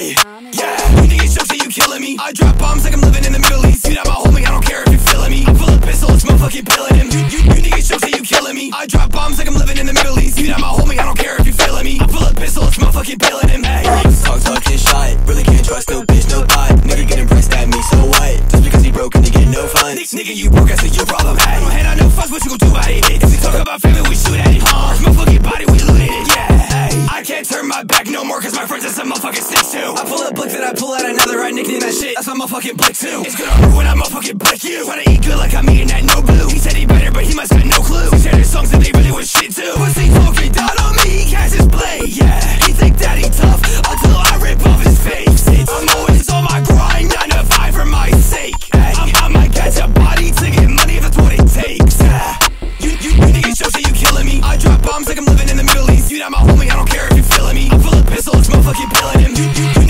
Hey, yeah, you think it's jokes that you killing me? I drop bombs like I'm living in the Middle East. You not my homie, I don't care if you're feeling me. I'm full of pistol, it's motherfucking pilling him. You think it's jokes that you killing me? I drop bombs like I'm living in the Middle East. You not my homie, I don't care if you're feeling me. I'm full of pistol, it's motherfucking pilling him. Hey, talk his shot, really can't trust no bitch, no bot. Nigga get impressed at me, so what? Just because he broke and he get no fun. Nigga, you broke, that's your problem. Hey, don't hand out no fuss, what you gon' do about it? If we talk about family, we shoot at it. Motherfucking body, we looted it. Yeah, hey, I can't turn my back no more, cause my friends are some motherfucking snitch too. I pull a blick, then I pull out another, I nickname that shit, that's my motherfucking blick too. It's gonna hurt when I motherfucking blick you. Tryna eat good like I'm eating that no blue. He said he better, but he must have no clue. He shared his songs and they really was shit too. Pussy talking down on me, he cast his blade, yeah. He think that he tough, until I rip off his face. I'm always on my grind, 9 to 5 for my sake. Hey, I might catch a body to get money if that's what it takes. You think it's jokes that you killing me? I drop bombs like I'm living in the Middle East. You not my homie, I don't care if you're feeling me. I'm full of pistol, it's motherfucking pilling him. You